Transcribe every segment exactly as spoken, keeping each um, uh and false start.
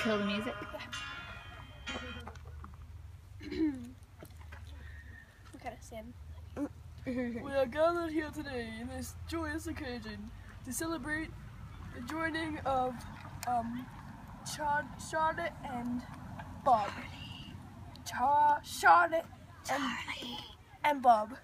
kill the music? What kind of sin? We are gathered here today in this joyous occasion to celebrate the joining of um, Char Charlotte and Bob. Char Charlotte and, and Bob.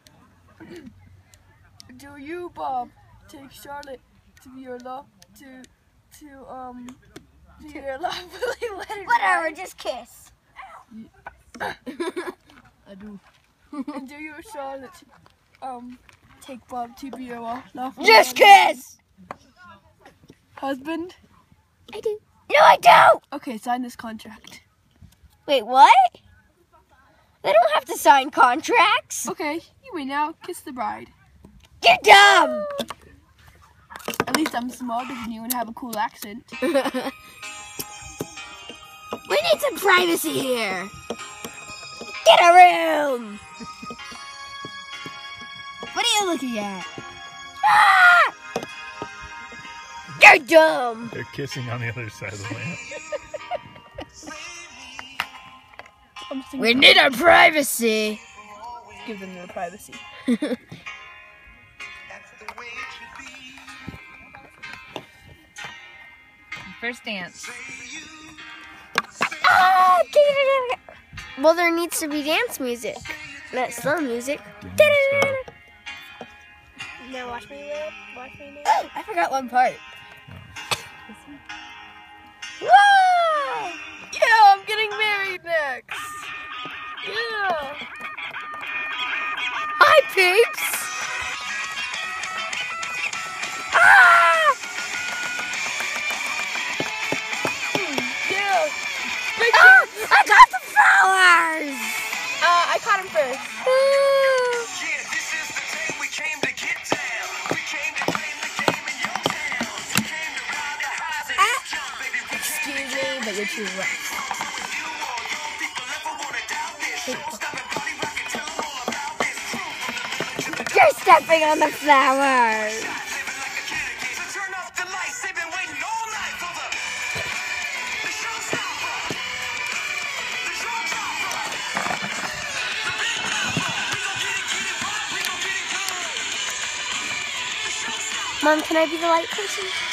Do you, Bob, take Charlotte to be your love to to um be your lovely letter? Whatever, just kiss. I do. And do you, Charlotte, um take Bob to be your lo- lovely Just letter kiss. husband? I do. No, I don't. Okay, sign this contract. Wait, what? They don't have to sign contracts. Okay, you may now kiss the bride. You're dumb. At least I'm smarter than you and have a cool accent. We need some privacy here. Get a room. What are you looking at? Ah! You're dumb. They're kissing on the other side of the lamp. I'm singing. We need our privacy. Give them their privacy. First dance. Ah, well, there needs to be dance music, not slow music. Now watch me live. Watch me live. Oh, I forgot one part. Whoa! Yeah, I'm getting married next. Yeah. Hi, peeps. Ah! Yeah. Ah! I got the flowers. Uh, I caught him first. Ooh. Yeah, this is the day we came to get down. We came to play the game in your town. We came to ride the highs and Ah. jump, baby. We Excuse me, but you're too rough. you all young people ever wanna doubt this. Stop and party rock and tell them all about this. Truth You're stepping on the flowers. living like a kid again. So turn off the lights. They've been waiting all night for the the showstopper. The showstopper. The big rapper. We gon' get it, get it right. We gon' get it good. The showstopper. Mom, can I be the light person?